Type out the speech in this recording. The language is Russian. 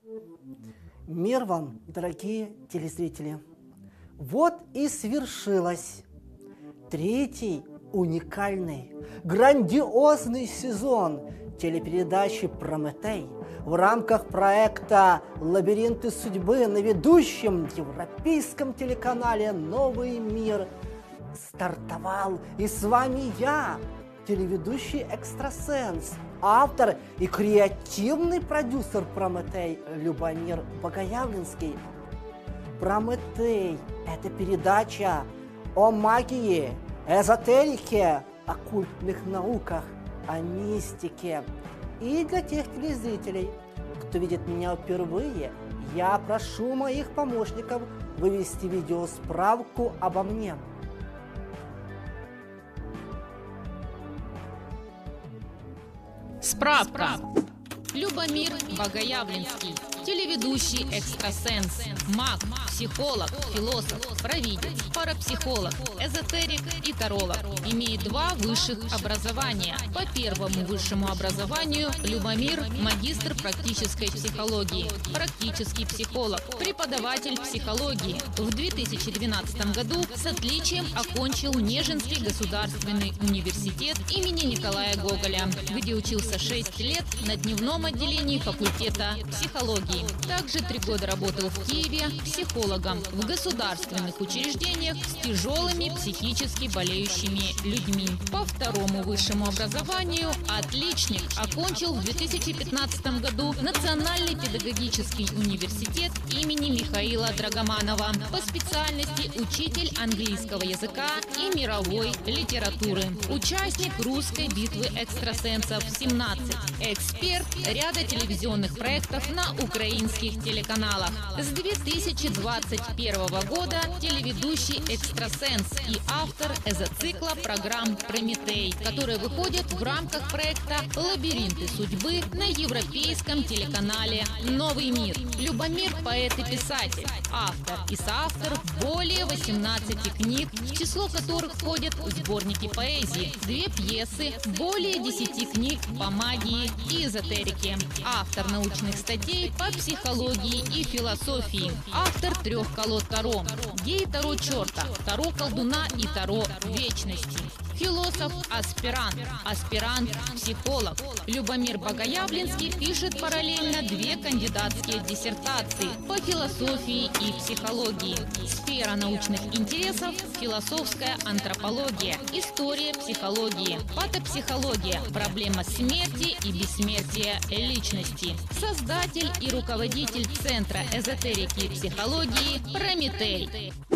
Мир вам, дорогие телезрители! Вот и свершилось третий уникальный, грандиозный сезон телепередачи «Прометей» в рамках проекта «Лабиринты судьбы» на ведущем европейском телеканале «Новый мир» стартовал. И с вами я, телеведущий экстрасенс, автор и креативный продюсер «Прометей» Любомир Богоявленский. «Прометей» – это передача о магии, эзотерике, оккультных науках, о мистике. И для тех телезрителей, кто видит меня впервые, я прошу моих помощников вывести видеосправку обо мне. Справка. Любомир Богоявленский. Телеведущий экстрасенс, маг, психолог, философ, провидец, парапсихолог, эзотерик и таролог. Имеет два высших образования. По первому высшему образованию Любомир – магистр практической психологии, практический психолог, преподаватель психологии. В 2012 году с отличием окончил Нежинский государственный университет имени Николая Гоголя, где учился 6 лет на дневном отделении факультета психологии. Также 3 года работал в Киеве психологом в государственных учреждениях с тяжелыми психически болеющими людьми. По второму высшему образованию отличник, окончил в 2015 году Национальный педагогический университет имени Михаила Драгоманова по специальности учитель английского языка и мировой литературы. Участник русской битвы экстрасенсов 17. Эксперт ряда телевизионных проектов на украинских телеканалах. С 2021 года телеведущий экстрасенс и автор эзоцикла программ «Прометей», которые выходят в рамках проекта «Лабиринты судьбы» на европейском телеканале «Новый мир». Любомир – поэт и писатель, автор и соавтор более 18 книг, в число которых входят сборники поэзии, 2 пьесы, более 10 книг по магии и эзотерике, автор научных статей по психологии и философии, автор 3 колод Таро, гей-таро черта, таро колдуна и таро вечности. Философ-аспирант, аспирант-психолог. Любомир Богоявленский пишет параллельно 2 кандидатские диссертации по философии и психологии. Сфера научных интересов – философская антропология, история психологии, патопсихология, проблема смерти и бессмертия личности. Создатель и руководитель Центра эзотерики и психологии «Прометей».